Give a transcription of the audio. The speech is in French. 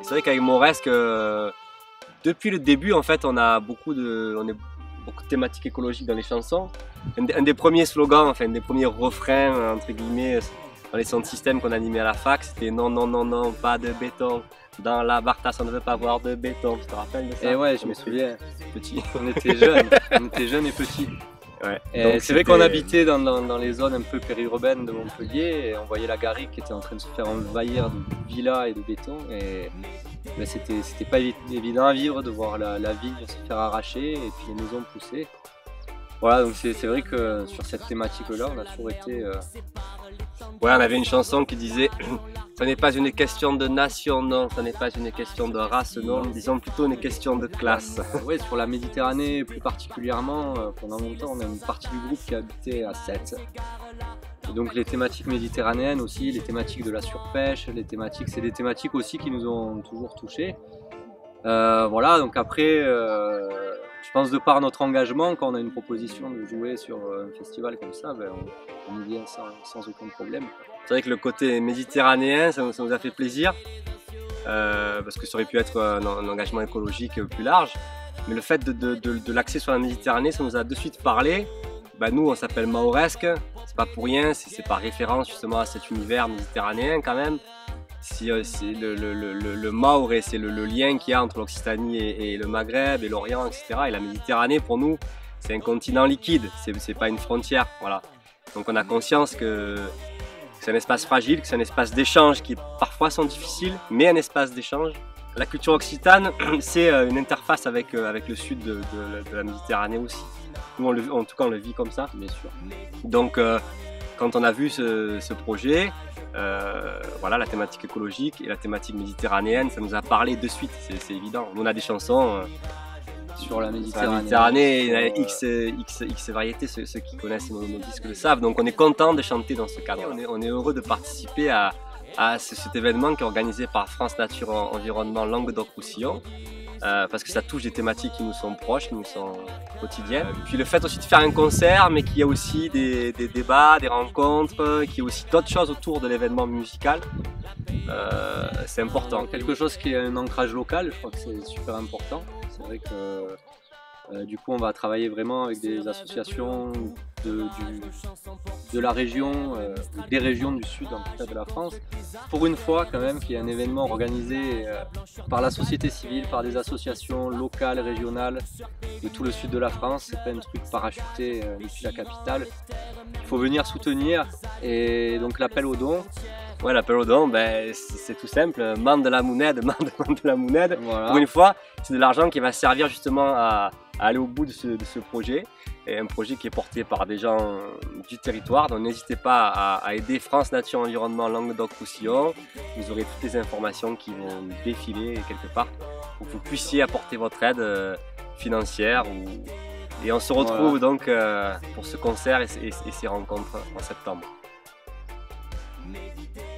C'est vrai qu'avec Mauresque, depuis le début, en fait, on a beaucoup de thématiques écologiques dans les chansons. Un des premiers slogans, enfin, un des premiers refrains, entre guillemets, dans les sons de système qu'on animait à la fac, c'était non, non, non, non, pas de béton. Dans la Bartasse, on ne veut pas voir de béton. Tu te rappelles de ça? Et ouais, je me souviens. Petit. On était jeunes et petits. Ouais. C'est vrai qu'on habitait dans les zones un peu périurbaines de Montpellier et on voyait la Garrigue qui était en train de se faire envahir de villas et de béton. Et ben, c'était pas évident à vivre de voir la ville se faire arracher et puis les maisons pousser. Voilà, donc c'est vrai que sur cette thématique-là, on a toujours été... Ouais, on avait une chanson qui disait « Ce n'est pas une question de nation, non, ce n'est pas une question de race, non, disons plutôt une question de classe. » Oui, sur la Méditerranée plus particulièrement, pendant longtemps, on a une partie du groupe qui habitait à Sète. Et donc les thématiques méditerranéennes aussi, les thématiques de la surpêche, c'est des thématiques aussi qui nous ont toujours touchés. Voilà, donc après, je pense de par notre engagement, quand on a une proposition de jouer sur un festival comme ça, ben, on y vient sans aucun problème. C'est vrai que le côté méditerranéen, ça nous a fait plaisir, parce que ça aurait pu être un engagement écologique plus large. Mais le fait de l'axer sur la Méditerranée, ça nous a de suite parlé. Ben, nous, on s'appelle Mauresque, c'est pas pour rien, c'est par référence justement à cet univers méditerranéen quand même. Le Maure, c'est le lien qu'il y a entre l'Occitanie et le Maghreb et l'Orient, etc. Et la Méditerranée, pour nous, c'est un continent liquide, c'est pas une frontière. Voilà. Donc on a conscience que c'est un espace fragile, que c'est un espace d'échange qui parfois sont difficiles, mais un espace d'échange. La culture occitane, c'est une interface avec le sud de la Méditerranée aussi. Nous, en tout cas, on le vit comme ça, bien sûr. Donc, quand on a vu ce projet, voilà, la thématique écologique et la thématique méditerranéenne, ça nous a parlé de suite, c'est évident. Nous, on a des chansons sur la Méditerranée. Il y a X variétés, ceux qui connaissent nos disques le savent. Donc, on est content de chanter dans ce cadre. On est heureux de participer à cet événement qui est organisé par France Nature Environnement Languedoc-Roussillon. Parce que ça touche des thématiques qui nous sont proches, qui nous sont quotidiennes. Puis le fait aussi de faire un concert, mais qu'il y a aussi des débats, des rencontres, qu'il y a aussi d'autres choses autour de l'événement musical, c'est important. Quelque chose qui est un ancrage local, je crois que c'est super important. C'est vrai que du coup on va travailler vraiment avec des associations de la région, des régions du sud en tout cas de la France. Pour une fois quand même qu'il y a un événement organisé par la société civile, par des associations locales, régionales de tout le sud de la France. C'est pas un truc parachuté depuis la capitale. Il faut venir soutenir et donc l'appel aux dons. Ouais, l'appel aux dons, ben, c'est tout simple, mande de la mounette, mande de la mounette. Voilà. Pour une fois, c'est de l'argent qui va servir justement à aller au bout de ce projet. Et un projet qui est porté par des gens du territoire, donc n'hésitez pas à aider France Nature Environnement Languedoc-Roussillon. Vous aurez toutes les informations qui vont défiler quelque part pour que vous puissiez apporter votre aide financière. Et on se retrouve donc pour ce concert et ces rencontres en septembre.